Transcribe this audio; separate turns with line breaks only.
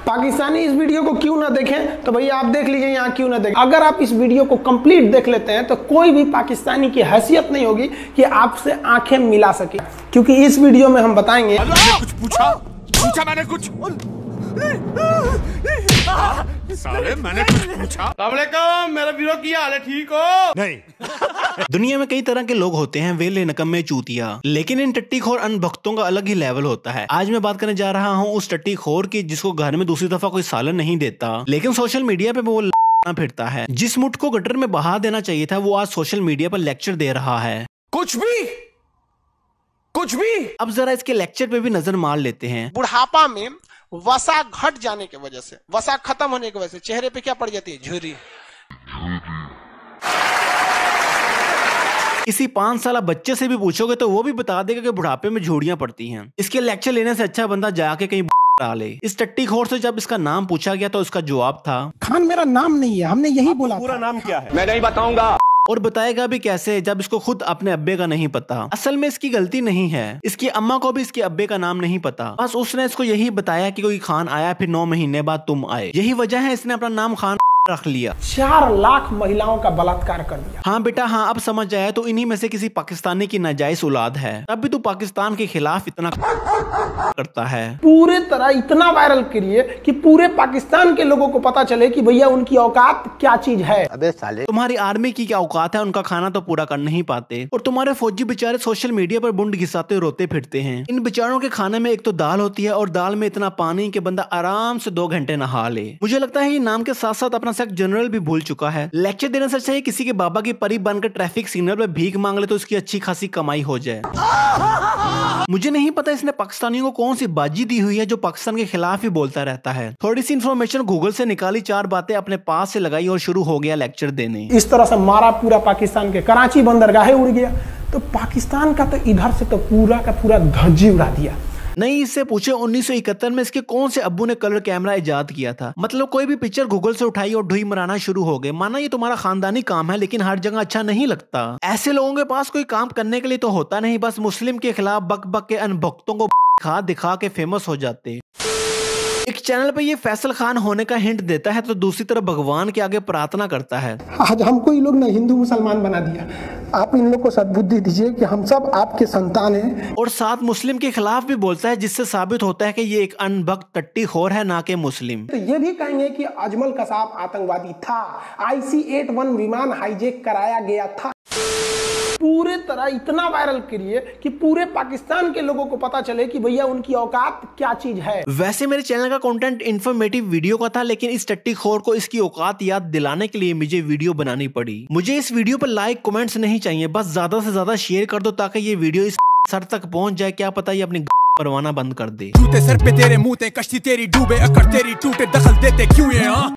पाकिस्तानी इस वीडियो को क्यों ना देखें, तो भैया आप देख लीजिए यहाँ क्यों ना देखें। अगर आप इस वीडियो को कंप्लीट देख लेते हैं तो कोई भी पाकिस्तानी की हैसियत नहीं होगी कि आपसे आंखें मिला सके, क्योंकि इस वीडियो में हम बताएंगे।
कुछ पूछा मैंने कुछ साले मैंने कुछ पूछा।
मेरा वीडियो किया हाल है, ठीक हो?
नहीं। दुनिया में कई तरह के लोग होते हैं, वेले नकम्मे चूतिया, लेकिन इन टट्टीखोर अनभक्तों का अलग ही लेवल होता है। आज मैं बात करने जा रहा हूँ उस टट्टीखोर की जिसको घर में दूसरी दफा कोई सालन नहीं देता, लेकिन सोशल मीडिया पे वो फिरता है। जिस मुठ को गटर में बहा देना चाहिए था वो आज सोशल मीडिया पर लेक्चर दे रहा है।
कुछ भी।
अब जरा इसके लेक्चर पे भी नजर मार लेते हैं।
बुढ़ापा में वसा घट जाने की वजह से, वसा खत्म होने की वजह से चेहरे पे क्या पड़ जाती है? झुर्री।
किसी 5 साल बच्चे से भी पूछोगे तो वो भी बता देगा कि बुढ़ापे में झुर्रियां पड़ती हैं। इसके लेक्चर लेने से अच्छा बंदा जाके कहीं डाले। इस टट्टीखोर से जब इसका नाम पूछा गया तो उसका जवाब था,
खान मेरा नाम नहीं है, हमने यही बोला।
पूरा नाम क्या है? मैं नहीं बताऊंगा।
और बताएगा भी कैसे जब इसको खुद अपने अब्बे का नहीं पता। असल में इसकी गलती नहीं है, इसकी अम्मा को भी इसके अब्बे का नाम नहीं पता। बस उसने इसको यही बताया कि कोई खान आया, फिर 9 महीने बाद तुम आए। यही वजह है इसने अपना नाम खान रख लिया। 4
लाख महिलाओं का बलात्कार कर दिया।
हाँ बेटा हाँ, अब समझ आया, तो इन्हीं में से किसी पाकिस्तानी की नाजायज औलाद है। तब भी तू पाकिस्तान के खिलाफ इतना करता है।
पूरे तरह इतना वायरल करिए कि पूरे पाकिस्तान के लोगों को पता चले कि भैया उनकी औकात क्या चीज है।
अबे साले, तुम्हारी आर्मी की क्या औकात है, उनका खाना तो पूरा कर नहीं पाते। और तुम्हारे फौजी बेचारे सोशल मीडिया पर बुंड घिसाते रोते फिरते हैं। इन बेचारों के खाने में एक तो दाल होती है और दाल में इतना पानी कि बंदा आराम से 2 घंटे नहा ले। मुझे लगता है ये नाम के साथ साथ अपना सेक्स जनरल भी भूल चुका है। लेक्चर देने से चाहिए किसी के बाबा की परी बनकर ट्रैफिक सिग्नल पे भीख मांग ले तो उसकी अच्छी खासी कमाई हो जाए। मुझे नहीं पता इसने पाकिस्तानियों को कौन सी बाजी दी हुई है जो पाकिस्तान के खिलाफ ही बोलता रहता है। थोड़ी सी इन्फॉर्मेशन गूगल से निकाली, 4 बातें अपने पास से लगाई और शुरू हो गया लेक्चर देने।
इस तरह से मारा पूरा पाकिस्तान के कराची बंदरगाह उड़ गया। तो पाकिस्तान का तो इधर से तो पूरा का पूरा धज्जी उड़ा दिया।
नहीं, इससे पूछे 1971 में इसके कौन से अब्बू ने कलर कैमरा इजाद किया था। मतलब कोई भी पिक्चर गूगल से उठाई और ढुई मराना शुरू हो गए। माना ये तुम्हारा खानदानी काम है, लेकिन हर जगह अच्छा नहीं लगता। ऐसे लोगों के पास कोई काम करने के लिए तो होता नहीं, बस मुस्लिम के खिलाफ बक बक के अनभक्तों को खा दिखा के फेमस हो जाते। एक चैनल पे ये फैसल खान होने का हिंट देता है तो दूसरी तरफ भगवान के आगे प्रार्थना करता है।
आज हमको ये लोग ना हिंदू मुसलमान बना दिया। आप इन लोग को सद्बुद्धि दीजिए कि हम सब आपके संतान हैं। और
साथ मुस्लिम के खिलाफ भी बोलता है, जिससे साबित होता है कि ये एक अनभक्त टट्टीखोर है, ना कि मुस्लिम।
तो ये भी कहेंगे कि अजमल कसाब आतंकवादी था, IC-81 विमान हाईजैक कराया गया था। पूरे तरह इतना वायरल करिए कि पूरे पाकिस्तान के लोगों को पता चले कि भैया उनकी औकात क्या चीज है।
वैसे मेरे चैनल का कंटेंट इन्फॉर्मेटिव वीडियो का था, लेकिन इस टट्टीखोर को इसकी औकात याद दिलाने के लिए मुझे वीडियो बनानी पड़ी। मुझे इस वीडियो पर लाइक कमेंट्स नहीं चाहिए, बस ज्यादा से ज्यादा शेयर कर दो ताकि ये वीडियो इस सर तक पहुंच जाए। क्या पता ये अपनी परवाना बंद कर दे।
जूते सर पे तेरे मुंह ते, कश्ती तेरी डूबे, अकड़ तेरी टूटे, दखल देते क्यों ये?